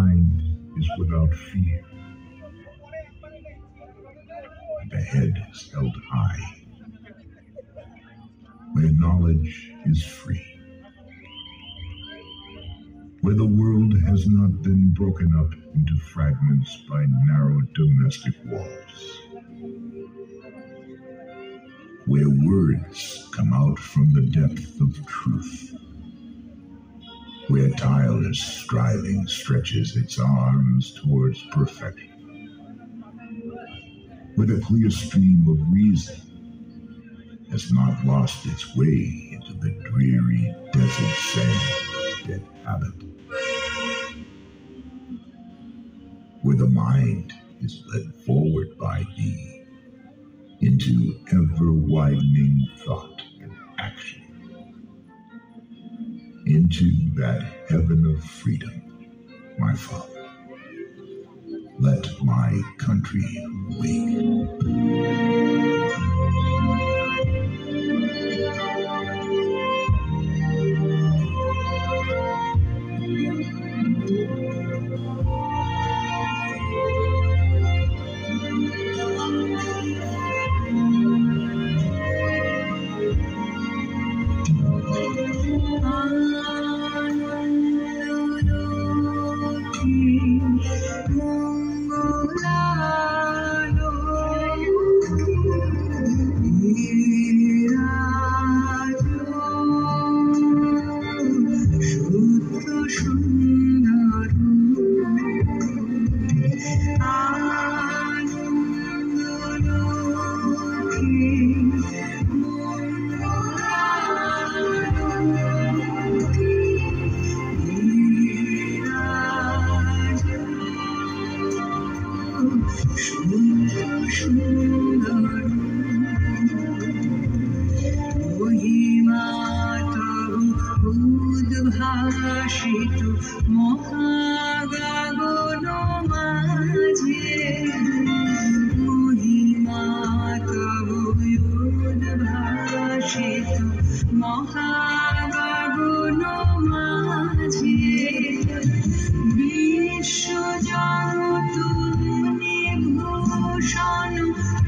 mind is without fear, the head is held high, where knowledge is free, where the world has not been broken up into fragments by narrow domestic walls, where words come out from the depth of truth, where tireless striving stretches its arms towards perfection, where the clear stream of reason has not lost its way into the dreary desert sands of dead habit, where the mind is led forward by thee into ever-widening thought and action, into that heaven of freedom, my Father. Let my country wake. উদ্ভাসিত মহাগগন মাঝে মহিমা তব উদ্ভাসিত মহাগগন মাঝে বিশ্ব জগৎ ভূষণ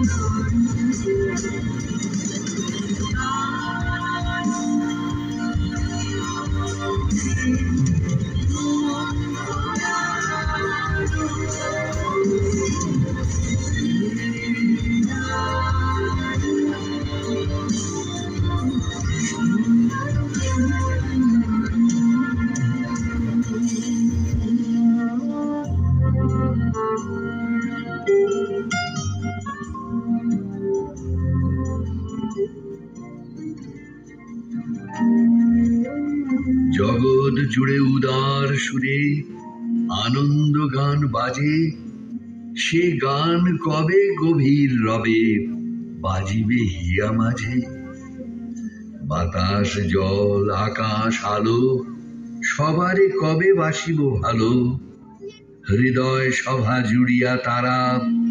জগৎ জুড়ে উদার সুরে আনন্দ গান বাজে, সে গান কবে গভীর রবে বাজিবে হিয়া মাঝে। বাতাস জল আকাশ আলো সবারে কবে বাসিব ভালো, হৃদয় সভা জুড়িয়া তারা